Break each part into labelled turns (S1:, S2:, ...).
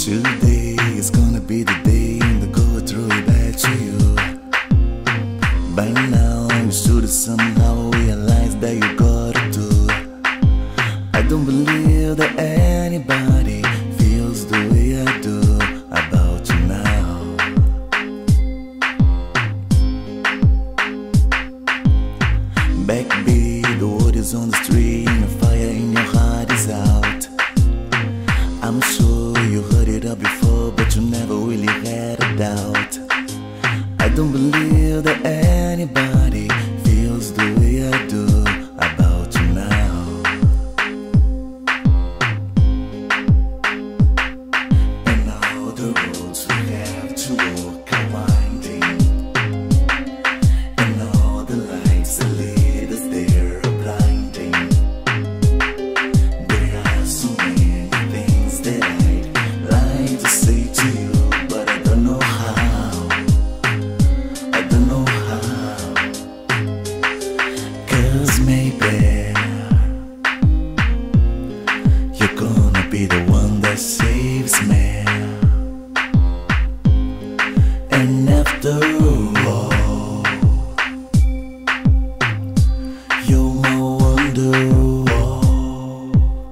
S1: Today is gonna be the day and I go through it back to you. By now you should have somehow realized that you gotta do. I don't believe that anybody feels the way I do about you now. Backbeat, the word is on the street and the fire in your heart is out. I'm sure you heard it all before, but you never really had a doubt. I don't believe that anybody feels the way I do about you now. And all the roads we have to walk are winding, and all the lights that lead us there are blinding. There are so many things that I'd like to say to you, but I don't know how. I don't know how. 'Cause maybe you're gonna be the one that saves me. And after all, you're my Wonderwall.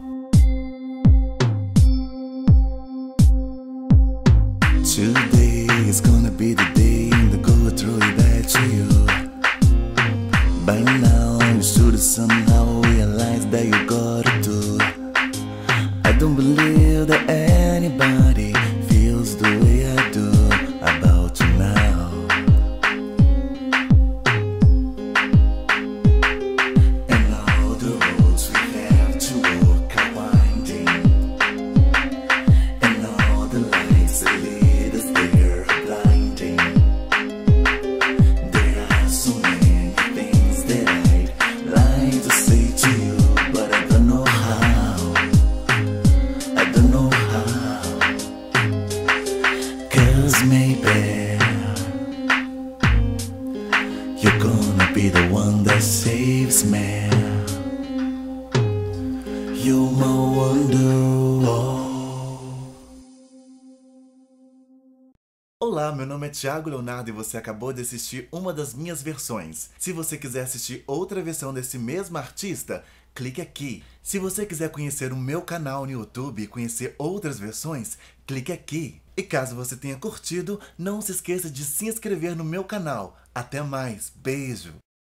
S1: Today is gonna be the day and I go through it back to you. By now you should have somehow realized that you gotta do. I don't believe that anybody feels the way I do about you now. And all the roads we have to walk are winding, and all the lights that lead us there are blinding. There are so many things that I'd like to say to you, but I don't know how. I don't know how. 'Cause maybe you're gonna be the one that saves me. You're my Wonderwall. Olá, meu nome é Tiago Leonardo e você acabou de assistir uma das minhas versões. Se você quiser assistir outra versão desse mesmo artista, clique aqui. Se você quiser conhecer o meu canal no YouTube e conhecer outras versões, clique aqui. E caso você tenha curtido, não se esqueça de se inscrever no meu canal. Até mais, beijo!